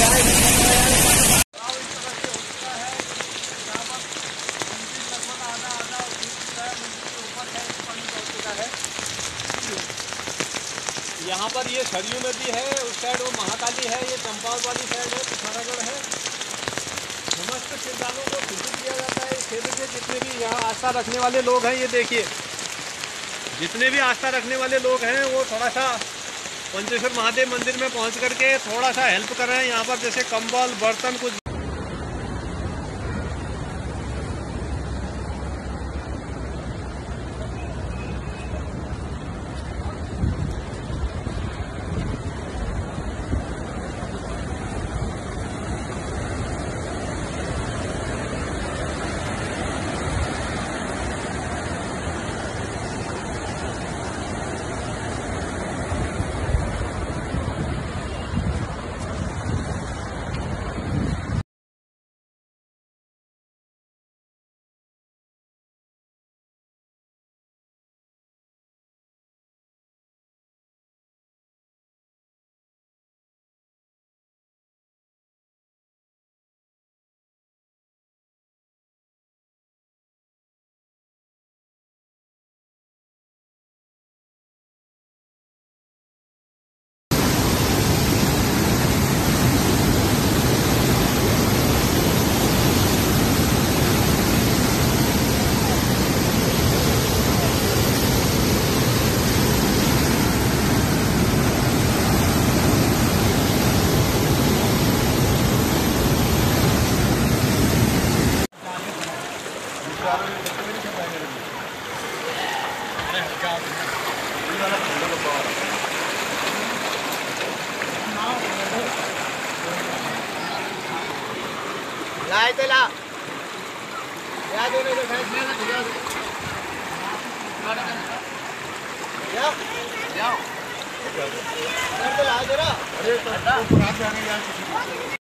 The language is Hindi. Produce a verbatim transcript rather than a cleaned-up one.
यहाँ पर ये सरयू नदी है, उस साइड वो महाकाली है, ये चंपावत वाली साइड है, पिथौरागढ़ है। समस्त श्रद्धालुओं को सूचित किया जाता है। क्षेत्र के जितने भी यहाँ आस्था रखने वाले लोग हैं, ये देखिए जितने भी आस्था रखने वाले लोग हैं वो थोड़ा सा पंचेश्वर महादेव मंदिर में पहुँच करके थोड़ा सा हेल्प कर रहे हैं। यहाँ पर जैसे कंबल बर्तन कुछ लाए तो ला या दो नहीं तो साइड में ना जाओ जाओ जाओ तो ला जरा। अरे तो रात जाने यार